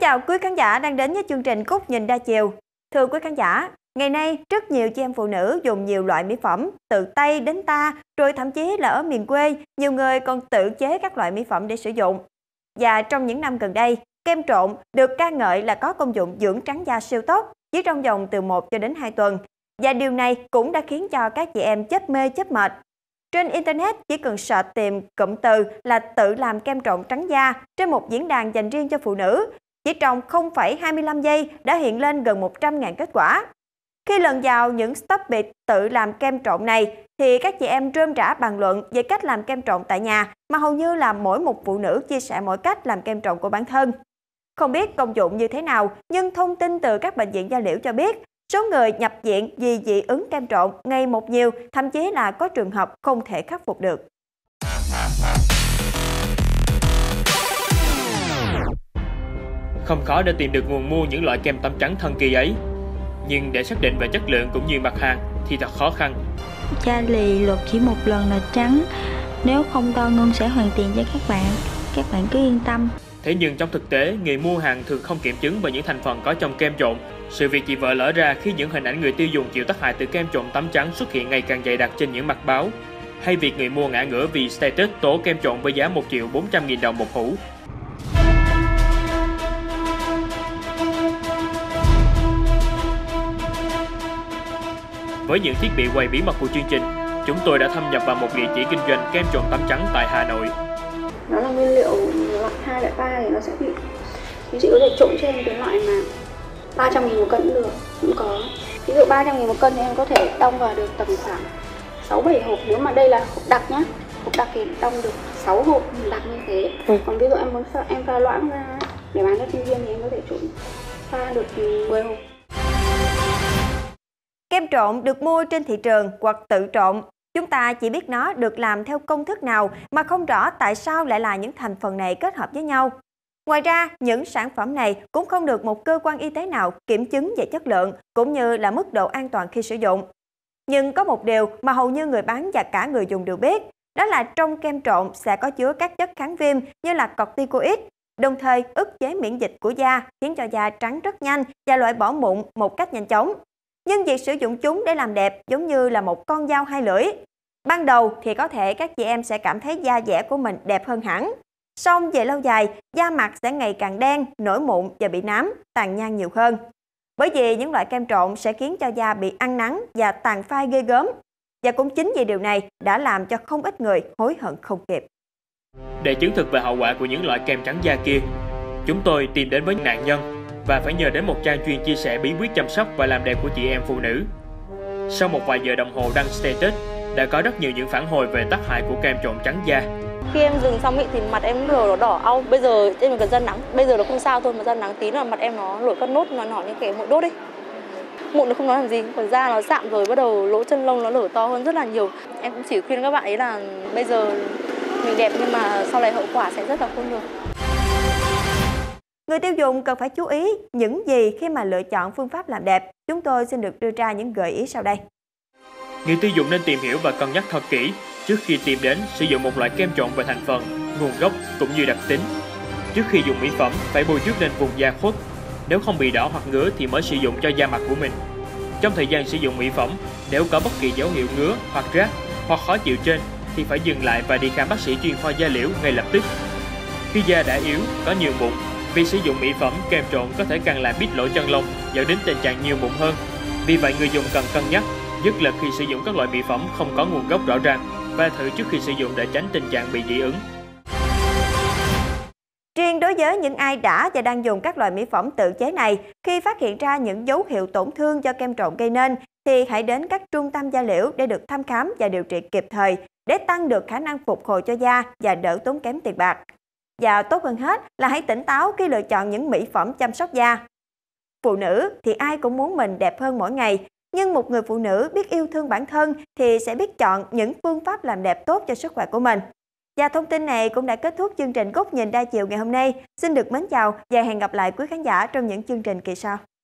chào quý khán giả đang đến với chương trình Góc nhìn đa chiều. Thưa quý khán giả, ngày nay rất nhiều chị em phụ nữ dùng nhiều loại mỹ phẩm, từ Tây đến ta, rồi thậm chí là ở miền quê, nhiều người còn tự chế các loại mỹ phẩm để sử dụng. Và trong những năm gần đây, kem trộn được ca ngợi là có công dụng dưỡng trắng da siêu tốt chỉ trong vòng từ 1 cho đến 2 tuần. Và điều này cũng đã khiến cho các chị em chết mê chết mệt. Trên Internet chỉ cần search tìm cụm từ là tự làm kem trộn trắng da trên một diễn đàn dành riêng cho phụ nữ. Chỉ trong 0,25 giây đã hiện lên gần 100.000 kết quả. Khi lần vào những stop biệt tự làm kem trộn này thì các chị em rơm rả bàn luận về cách làm kem trộn tại nhà mà hầu như là mỗi một phụ nữ chia sẻ mỗi cách làm kem trộn của bản thân. Không biết công dụng như thế nào, nhưng thông tin từ các bệnh viện da liễu cho biết số người nhập viện vì dị ứng kem trộn ngày một nhiều, thậm chí là có trường hợp không thể khắc phục được. Không khó để tìm được nguồn mua những loại kem tắm trắng thần kỳ ấy. Nhưng để xác định về chất lượng cũng như mặt hàng thì thật khó khăn. Da lì luộc chỉ một lần là trắng. Nếu không to Ngân sẽ hoàn tiền cho các bạn cứ yên tâm. Thế nhưng trong thực tế, người mua hàng thường không kiểm chứng về những thành phần có trong kem trộn. Sự việc chị vợ lỡ ra khi những hình ảnh người tiêu dùng chịu tác hại từ kem trộn tắm trắng xuất hiện ngày càng dày đặc trên những mặt báo. Hay việc người mua ngã ngửa vì status tố kem trộn với giá 1.400.000 đồng một hũ. Với những thiết bị quay bí mật của chương trình, chúng tôi đã thâm nhập vào một địa chỉ kinh doanh kem trộn tắm trắng tại Hà Nội. Nó là nguyên liệu loại 2, loại 3 thì nó sẽ bị, ví dụ có thể trộn trên cái loại mà 300.000 một cân cũng được, cũng có. Ví dụ 300.000 một cân thì em có thể đong vào được tầm khoảng 6-7 hộp. Nếu mà đây là hộp đặc nhá, hộp đặc thì đong được 6 hộp đặc như thế. Còn ví dụ em muốn em pha loãng ra để bán cho sinh viên thì em có thể trộn pha được 10 hộp. Kem trộn được mua trên thị trường hoặc tự trộn. Chúng ta chỉ biết nó được làm theo công thức nào mà không rõ tại sao lại là những thành phần này kết hợp với nhau. Ngoài ra, những sản phẩm này cũng không được một cơ quan y tế nào kiểm chứng về chất lượng cũng như là mức độ an toàn khi sử dụng. Nhưng có một điều mà hầu như người bán và cả người dùng đều biết, đó là trong kem trộn sẽ có chứa các chất kháng viêm như là corticoid, đồng thời ức chế miễn dịch của da, khiến cho da trắng rất nhanh và loại bỏ mụn một cách nhanh chóng. Nhưng việc sử dụng chúng để làm đẹp giống như là một con dao hai lưỡi. Ban đầu thì có thể các chị em sẽ cảm thấy da dẻ của mình đẹp hơn hẳn. Song về lâu dài, da mặt sẽ ngày càng đen, nổi mụn và bị nám, tàn nhang nhiều hơn. Bởi vì những loại kem trộn sẽ khiến cho da bị ăn nắng và tàn phai ghê gớm. Và cũng chính vì điều này đã làm cho không ít người hối hận không kịp. Để chứng thực về hậu quả của những loại kem trắng da kia, chúng tôi tìm đến với nạn nhân và phải nhờ đến một trang chuyên chia sẻ bí quyết chăm sóc và làm đẹp của chị em phụ nữ. Sau một vài giờ đồng hồ đăng status, đã có rất nhiều những phản hồi về tác hại của kem trộn trắng da. Khi em dừng xong thì mặt em nó đỏ au. Bây giờ em gần ra nắng, bây giờ nó không sao thôi, mà ra nắng tí là mặt em nó nổi các nốt nhỏ như cái mụn đốt ấy. Mụn nó không nói làm gì, còn da nó sạm rồi, bắt đầu lỗ chân lông nó lở to hơn rất là nhiều. Em cũng chỉ khuyên các bạn ấy là bây giờ mình đẹp nhưng mà sau này hậu quả sẽ rất là khôn lường. Người tiêu dùng cần phải chú ý những gì khi mà lựa chọn phương pháp làm đẹp. Chúng tôi xin được đưa ra những gợi ý sau đây. Người tiêu dùng nên tìm hiểu và cân nhắc thật kỹ trước khi tìm đến sử dụng một loại kem trộn về thành phần, nguồn gốc cũng như đặc tính. Trước khi dùng mỹ phẩm, phải bôi trước lên vùng da khuất. Nếu không bị đỏ hoặc ngứa thì mới sử dụng cho da mặt của mình. Trong thời gian sử dụng mỹ phẩm, nếu có bất kỳ dấu hiệu ngứa hoặc rát hoặc khó chịu trên thì phải dừng lại và đi khám bác sĩ chuyên khoa da liễu ngay lập tức. Khi da đã yếu, có nhiều mụn, vì sử dụng mỹ phẩm, kem trộn có thể càng làm bít lỗ chân lông, dẫn đến tình trạng nhiều mụn hơn. Vì vậy người dùng cần cân nhắc, nhất là khi sử dụng các loại mỹ phẩm không có nguồn gốc rõ ràng và thử trước khi sử dụng để tránh tình trạng bị dị ứng. Riêng đối với những ai đã và đang dùng các loại mỹ phẩm tự chế này, khi phát hiện ra những dấu hiệu tổn thương do kem trộn gây nên, thì hãy đến các trung tâm da liễu để được thăm khám và điều trị kịp thời để tăng được khả năng phục hồi cho da và đỡ tốn kém tiền bạc. Và tốt hơn hết là hãy tỉnh táo khi lựa chọn những mỹ phẩm chăm sóc da. Phụ nữ thì ai cũng muốn mình đẹp hơn mỗi ngày, nhưng một người phụ nữ biết yêu thương bản thân thì sẽ biết chọn những phương pháp làm đẹp tốt cho sức khỏe của mình. Và thông tin này cũng đã kết thúc chương trình Góc nhìn đa chiều ngày hôm nay. Xin được mến chào và hẹn gặp lại quý khán giả trong những chương trình kỳ sau.